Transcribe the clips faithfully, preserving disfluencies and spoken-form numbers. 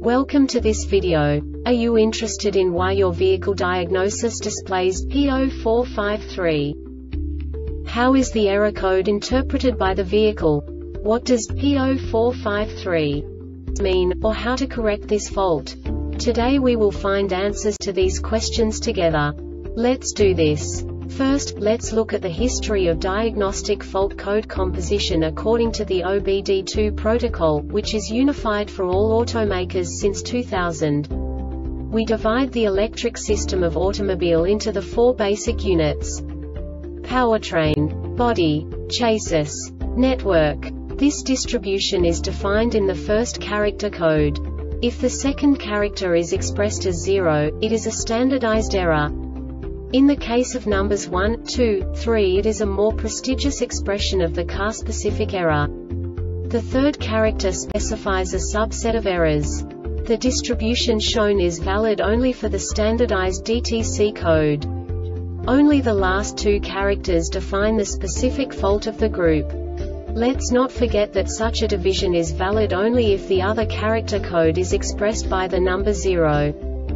Welcome to this video. Are you interested in why your vehicle diagnosis displays P zero four five three? How is the error code interpreted by the vehicle? What does P zero four five three mean, or how to correct this fault? Today we will find answers to these questions together. Let's do this. First, let's look at the history of diagnostic fault code composition according to the O B D two protocol, which is unified for all automakers since two thousand. We divide the electric system of automobile into the four basic units: powertrain, body, chassis, network. This distribution is defined in the first character code. If the second character is expressed as zero, it is a standardized error. In the case of numbers one, two, three, it is a more prestigious expression of the car-specific error. The third character specifies a subset of errors. The distribution shown is valid only for the standardized D T C code. Only the last two characters define the specific fault of the group. Let's not forget that such a division is valid only if the other character code is expressed by the number zero.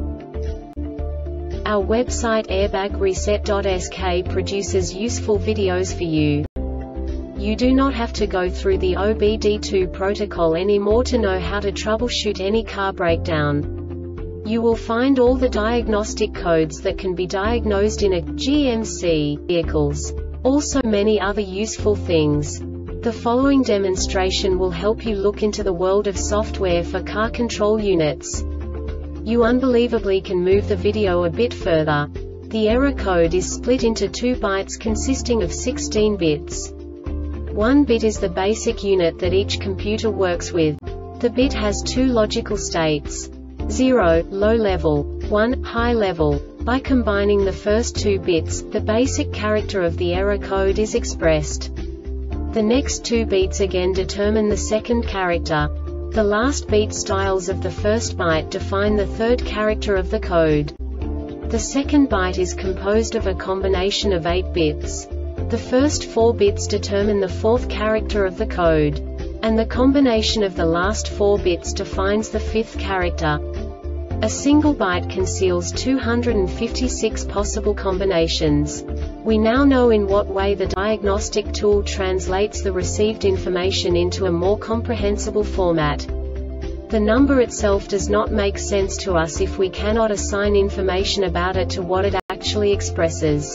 Our website airbag reset dot S K produces useful videos for you. You do not have to go through the O B D two protocol anymore to know how to troubleshoot any car breakdown. You will find all the diagnostic codes that can be diagnosed in a G M C vehicles. Also many other useful things. The following demonstration will help you look into the world of software for car control units. You unbelievably can move the video a bit further. The error code is split into two bytes consisting of sixteen bits. One bit is the basic unit that each computer works with. The bit has two logical states: zero, low level, one, high level. By combining the first two bits, the basic character of the error code is expressed. The next two bits again determine the second character. The last beat styles of the first byte define the third character of the code. The second byte is composed of a combination of eight bits. The first four bits determine the fourth character of the code. And the combination of the last four bits defines the fifth character. A single byte conceals two hundred fifty-six possible combinations. We now know in what way the diagnostic tool translates the received information into a more comprehensible format. The number itself does not make sense to us if we cannot assign information about it to what it actually expresses.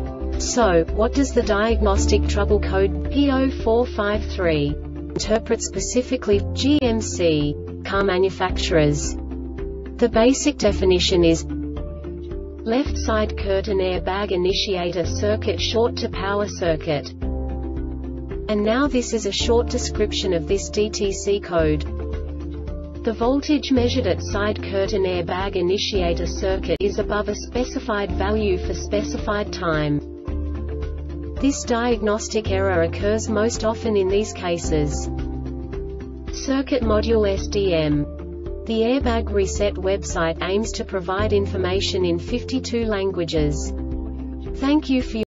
So, what does the diagnostic trouble code P zero four five three interpret specifically for G M C car manufacturers? The basic definition is: left side curtain airbag initiator circuit short to power circuit. And now this is a short description of this D T C code. The voltage measured at side curtain airbag initiator circuit is above a specified value for specified time. This diagnostic error occurs most often in these cases: circuit module S D M. The Airbag Reset website aims to provide information in fifty-two languages. Thank you for your